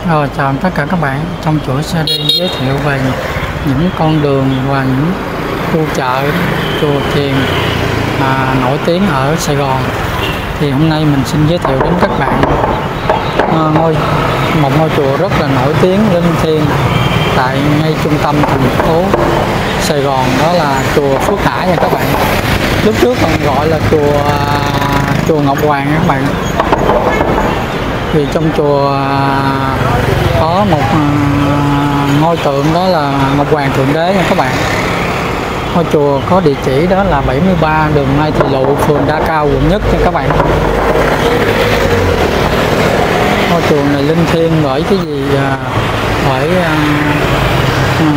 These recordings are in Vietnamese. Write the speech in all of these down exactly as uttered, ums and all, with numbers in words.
Rồi, chào tất cả các bạn. Trong chuỗi series giới thiệu về những con đường và những khu chợ chùa chiền à, nổi tiếng ở Sài Gòn, thì hôm nay mình xin giới thiệu đến các bạn à, ngôi một ngôi chùa rất là nổi tiếng linh thiêng tại ngay trung tâm thành phố Sài Gòn, đó là chùa Phước Hải nha các bạn. Lúc trước còn gọi là chùa à, chùa Ngọc Hoàng nha các bạn. Vì trong chùa có một ngôi tượng đó là Ngọc Hoàng Thượng Đế nha các bạn. Ngôi chùa có địa chỉ đó là bảy mươi ba đường Mai Thị Lộ, phường Đa Cao, quận Nhất nha các bạn. Ngôi chùa này linh thiêng bởi cái gì? Bởi à, à,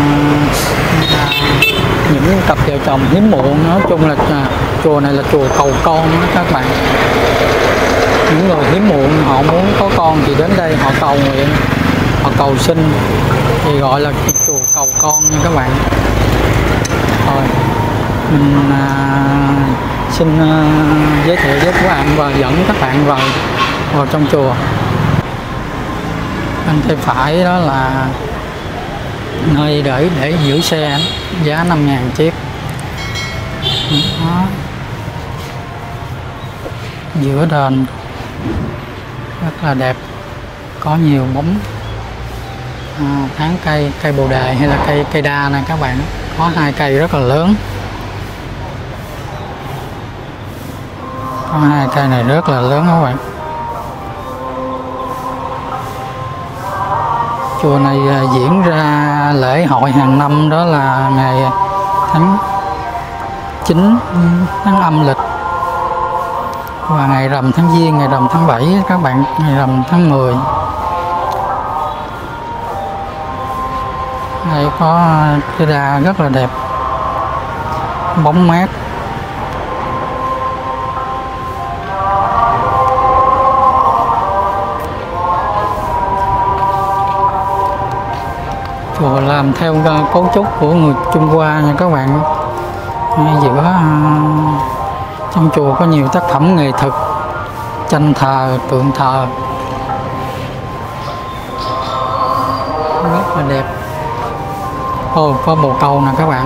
những cặp vợ chồng hiếm muộn. Nói chung là à, chùa này là chùa cầu con đó các bạn. Những người hiếm muộn họ muốn có con thì đến đây họ cầu nguyện, họ cầu xin, thì gọi là chùa cầu con nha các bạn. Rồi mình à, xin à, giới thiệu với các bạn và dẫn các bạn vào vào trong chùa. Bên tay phải đó là nơi để để giữ xe, giá năm ngàn chiếc. Đó. Giữa đền rất là đẹp, có nhiều bóng à, tán cây, cây bồ đề hay là cây cây đa này các bạn. Có hai cây rất là lớn, có hai cây này rất là lớn các bạn. Chùa này à, diễn ra lễ hội hàng năm, đó là ngày tháng chín tháng âm lịch và ngày rằm tháng Giêng, ngày rằm tháng bảy các bạn, ngày rằm tháng mười. Đây có cây đa rất là đẹp, bóng mát. Chùa làm theo cấu trúc của người Trung Hoa nha các bạn. Giữa trong chùa có nhiều tác phẩm nghệ thuật, tranh thờ, tượng thờ rất là đẹp. Ồ, có bồ câu nè các bạn.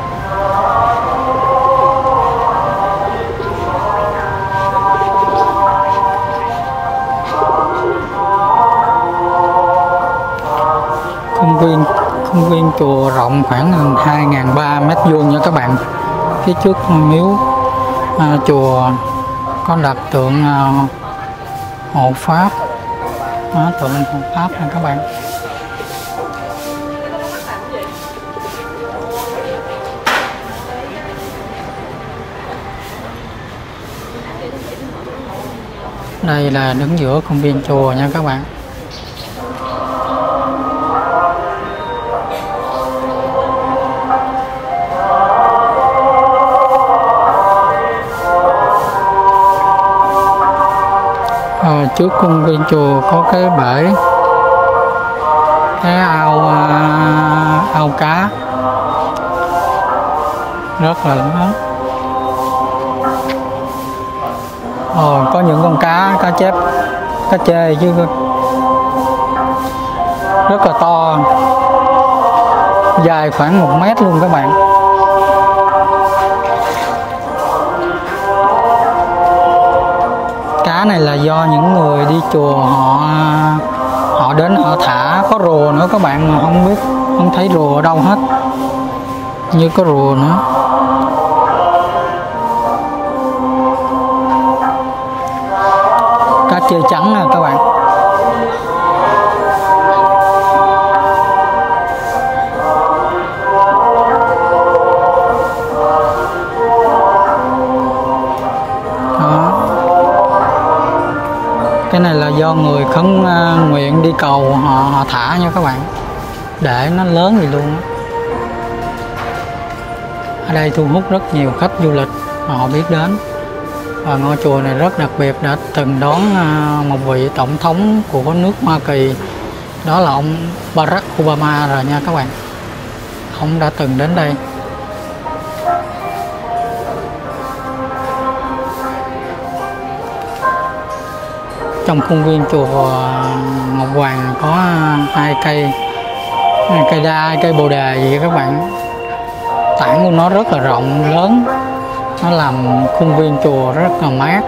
Công viên công viên chùa rộng khoảng hai nghìn ba trăm mét vuông nha các bạn. Phía trước miếu à, chùa có đặt tượng à, hộ pháp, à, tượng hộ pháp nè các bạn. Đây là đứng giữa công viên chùa nha các bạn. Ờ, trước công viên chùa có cái bể, cái ao à, ao cá rất là lớn. Ờ, có những con cá cá chép, cá chê chứ, rất là to, dài khoảng một mét luôn các bạn. Cá này là do những người đi chùa họ họ đến họ thả. Có rùa nữa các bạn, mà không biết, không thấy rùa ở đâu hết, như có rùa nữa. Cá chê trắng nè các bạn. Đó. Cái này là do người khấn uh, nguyện đi cầu họ, họ thả nha các bạn, để nó lớn gì luôn. Ở đây thu hút rất nhiều khách du lịch họ biết đến. Và ngôi chùa này rất đặc biệt, đã từng đón một vị tổng thống của nước Hoa Kỳ, đó là ông Barack Obama rồi nha các bạn. Ông đã từng đến đây. Trong khuôn viên chùa Ngọc Hoàng có hai cây hai cây đa, hai cây bồ đề gì các bạn. Tảng của nó rất là rộng lớn, nó làm khuôn viên chùa rất là mát.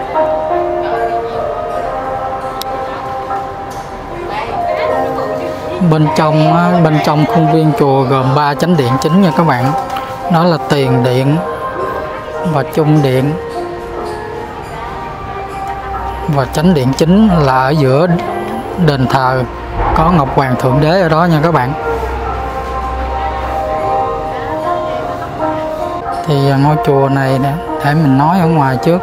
Bên trong bên trong khuôn viên chùa gồm ba chánh điện chính nha các bạn. Đó là tiền điện và trung điện, và chánh điện chính là ở giữa đền thờ, có Ngọc Hoàng Thượng Đế ở đó nha các bạn. Thì ngôi chùa này để mình nói ở ngoài trước.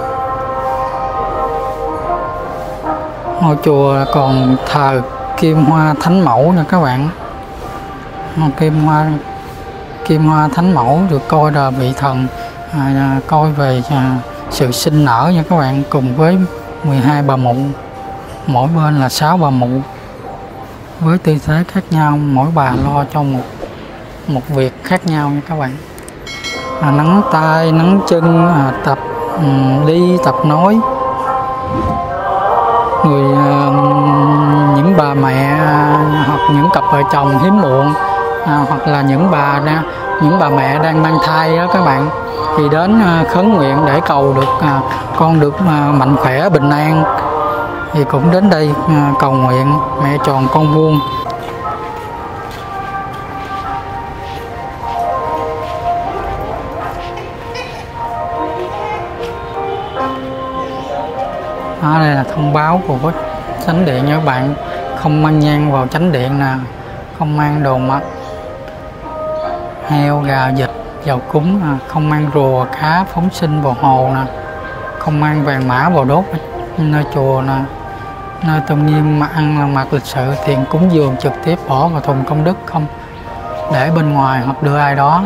Ngôi chùa còn thờ Kim Hoa Thánh Mẫu nha các bạn. Kim Hoa Kim Hoa Thánh Mẫu được coi là vị thần à, coi về à, sự sinh nở nha các bạn, cùng với mười hai bà mụ, mỗi bên là sáu bà mụ với tư thế khác nhau, mỗi bà lo cho một một việc khác nhau nha các bạn. À, nắng tay, nắng chân, à, tập um, đi, tập nói. Người à, những bà mẹ à, hoặc những cặp vợ chồng hiếm muộn, à, hoặc là những bà những bà mẹ đang mang thai đó các bạn, thì đến à, khấn nguyện để cầu được à, con được à, mạnh khỏe bình an, thì cũng đến đây à, cầu nguyện mẹ tròn con vuông. Đó, đây là thông báo của chánh điện nha các bạn. Không mang nhang vào chánh điện nè, không mang đồ mật, heo, gà, vịt vào cúng, không mang rùa, cá, phóng sinh vào hồ nè, không mang vàng mã vào đốt nơi chùa nè. Nơi tôn nghiêm mà ăn mặc lịch sự, tiền cúng dường trực tiếp bỏ vào thùng công đức, không để bên ngoài hoặc đưa ai đó.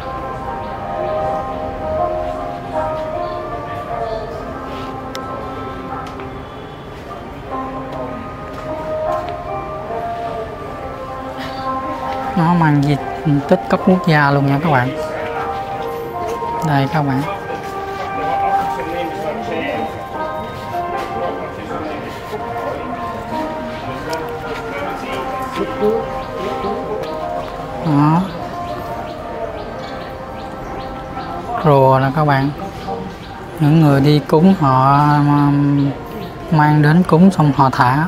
Nó mang di tích cấp quốc gia luôn nha các bạn. Đây các bạn. Đó. Rùa nè các bạn. Những người đi cúng họ mang đến cúng xong họ thả.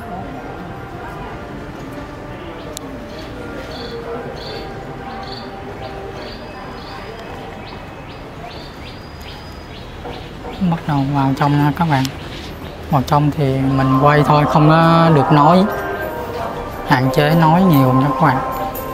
Bắt đầu vào trong nha các bạn. Vào trong thì mình quay thôi, không có được nói, hạn chế nói nhiều nha các bạn.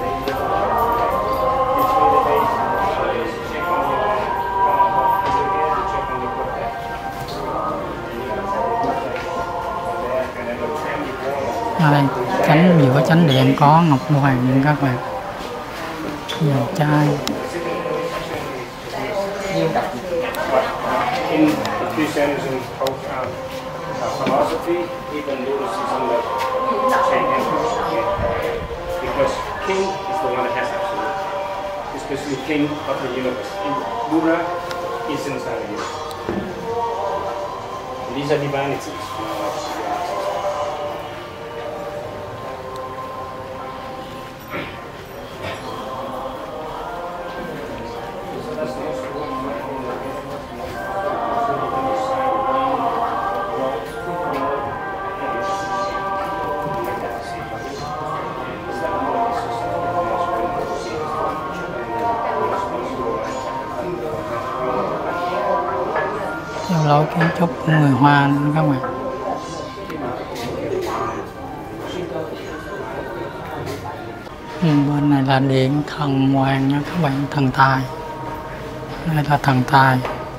Ở đây chánh giữa chánh điện có Ngọc Hoàng các bạn, dầu chai. In Christianism culture, uh, philosophy, even Buddhism is on the same end. Because king is the one that has absolute, especially king of the universe. And Buddha is inside the universe. And these are divinities. Theo lối kiến trúc của người Hoa các bạn. Bên này là điện thần hoàng nha các bạn, thần tài. Đây là thần tài.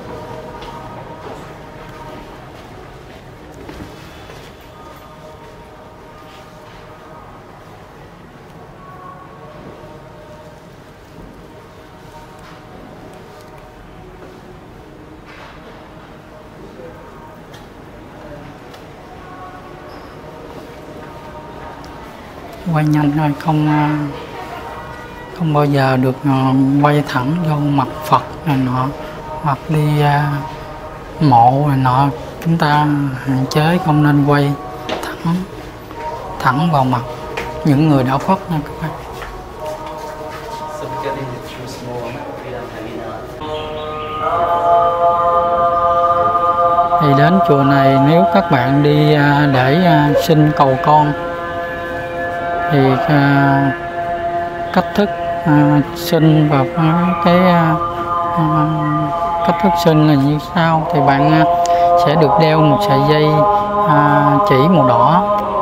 Quay nhanh thôi, không không bao giờ được quay thẳng vô mặt Phật này nọ, hoặc đi uh, mộ này nọ. Chúng ta hạn chế không nên quay thẳng vào mặt những người đã khuất nha các bạn. Thì đến chùa này nếu các bạn đi để xin cầu con thì cách thức xin và cái cách thức xin là như sau. Thì bạn sẽ được đeo một sợi dây chỉ màu đỏ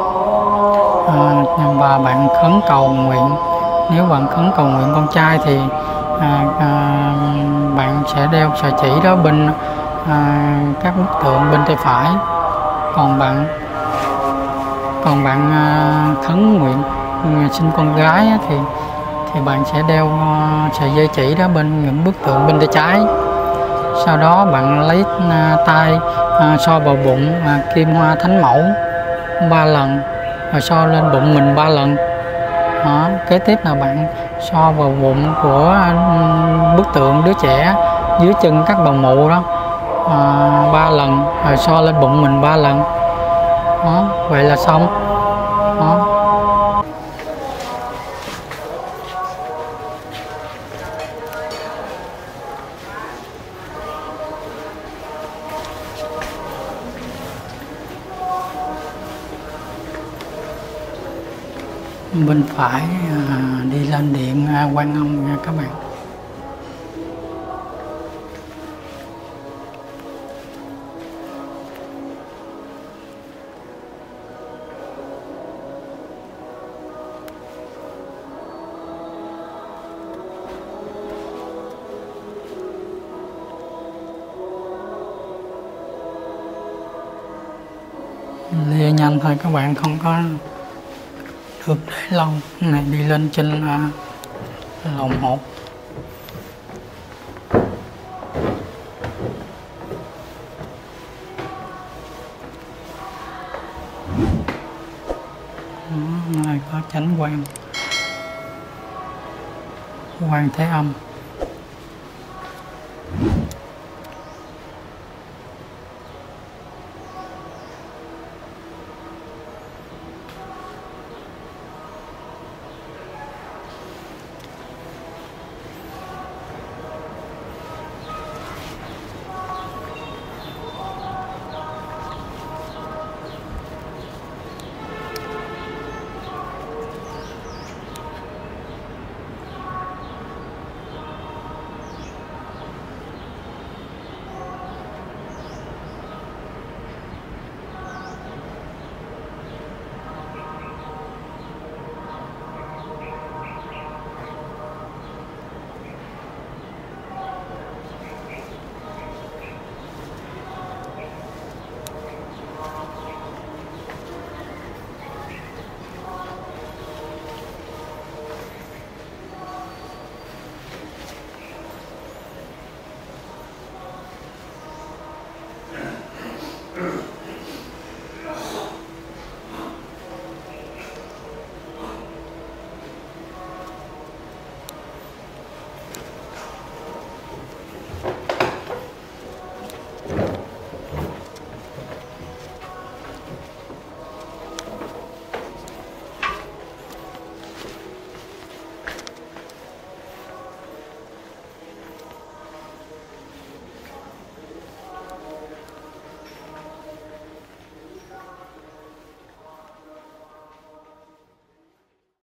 và bạn khấn cầu nguyện. Nếu bạn khấn cầu nguyện con trai thì bạn sẽ đeo sợi chỉ đó bên À, các bức tượng bên tay phải. Còn bạn còn bạn à, khấn nguyện xin con gái á, thì thì bạn sẽ đeo à, sợi dây chỉ đó bên những bức tượng bên tay trái. Sau đó bạn lấy à, tay à, so vào bụng à, kim hoa thánh mẫu ba lần, rồi so lên bụng mình ba lần. Đó. Kế tiếp là bạn so vào bụng của à, bức tượng đứa trẻ dưới chân các bà mụ đó À, ba lần, rồi so lên bụng mình ba lần. Đó, vậy là xong. Đó. Bên phải à, đi lên điện à, Quan Âm nha các bạn. Lia nhanh thôi các bạn, không có được để lâu. Này đi lên trên uh, lồng hộp. Này có chánh quan Quan Thế Âm.